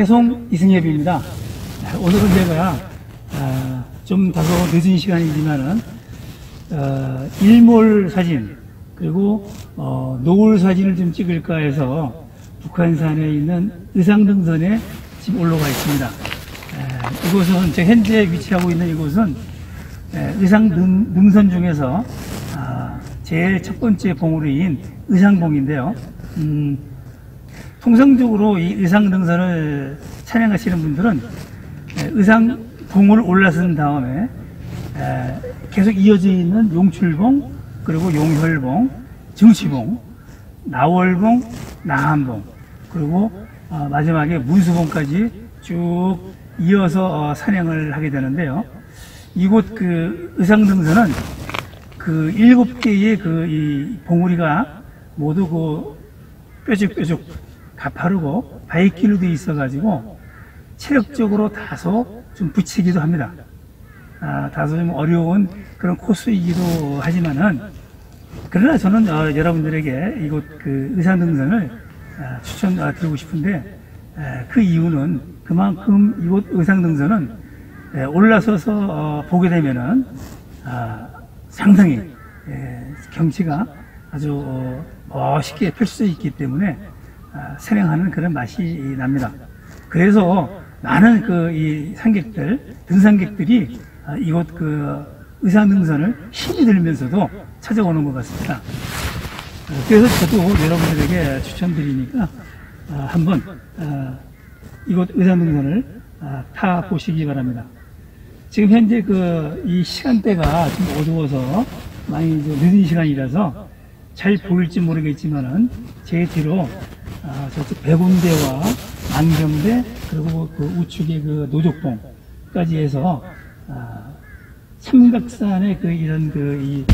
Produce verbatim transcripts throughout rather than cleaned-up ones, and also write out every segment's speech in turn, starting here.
태송 이승엽입니다. 오늘은 제가 어, 좀 다소 늦은 시간이지만은 어, 일몰 사진 그리고 어, 노을 사진을 좀 찍을까 해서 북한산에 있는 의상등선에 지금 올라가 있습니다. 에, 이곳은 제 현재 위치하고 있는 이곳은 에, 의상등선 중에서 아, 제일 첫 번째 봉우리인 의상봉인데요. 음, 통상적으로 이 의상등선을 촬영하시는 분들은 의상봉을 올라선 다음에 계속 이어져 있는 용출봉, 그리고 용혈봉, 증치봉, 나월봉, 나한봉, 그리고 마지막에 문수봉까지 쭉 이어서 산행을 하게 되는데요. 이곳 그 의상등선은 그 일곱 개의 그 이 봉우리가 모두 그 뾰족뾰족 가파르고 바위길로 되어 있어가지고 체력적으로 다소 좀 부치기도 합니다. 아, 다소 좀 어려운 그런 코스이기도 하지만은 그러나 저는 어, 여러분들에게 이곳 그 의상등선을 아, 추천드리고 싶은데 에, 그 이유는 그만큼 이곳 의상등선은 에, 올라서서 어, 보게 되면은 아, 상당히 에, 경치가 아주 어, 멋있게 펼쳐져 있기 때문에 아, 산행하는 그런 맛이 납니다. 그래서 많은 그 이 상객들, 등산객들이 아, 이곳 그 의상등선을 힘이 들면서도 찾아오는 것 같습니다. 아, 그래서 저도 여러분들에게 추천드리니까 아, 한번 아, 이곳 의상등선을 아, 타 보시기 바랍니다. 지금 현재 그 이 시간대가 좀 어두워서 많이 좀 늦은 시간이라서 잘 보일지 모르겠지만은 제 뒤로 아, 저쪽 백운대와 안경대 그리고 그 우측에 그 노족봉까지 해서 아, 삼각산의 그 이런 그 이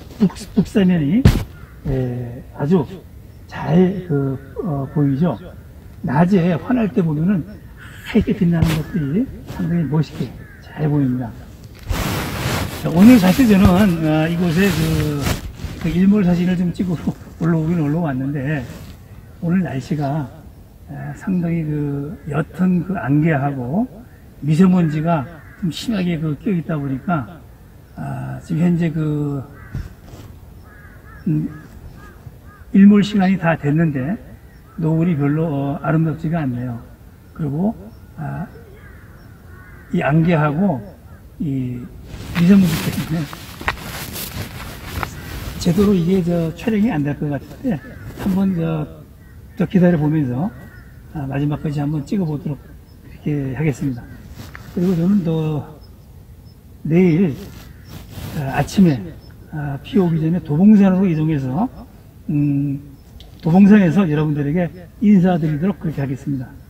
북사면이 에, 아주 잘 그 어, 보이죠. 낮에 환할 때 보면은 하얗게 빛나는 것들이 상당히 멋있게 잘 보입니다. 자, 오늘 사실 저는 아, 이곳에 그, 그 일몰 사진을 좀 찍으러 올라오긴 올라왔는데 오늘 날씨가 상당히 그 옅은 그 안개하고 미세먼지가 좀 심하게 그 껴 있다 보니까 아, 지금 현재 그 음, 일몰 시간이 다 됐는데 노을이 별로 어, 아름답지가 않네요. 그리고 아, 이 안개하고 이 미세먼지 때문에 제대로 이게 저 촬영이 안 될 것 같은데 한번 저, 저 기다려 보면서 아, 마지막까지 한번 찍어 보도록 이렇게 하겠습니다. 그리고 저는 또 내일 아, 아침에 아, 비 오기 전에 도봉산으로 이동해서 음, 도봉산에서 여러분들에게 인사드리도록 그렇게 하겠습니다.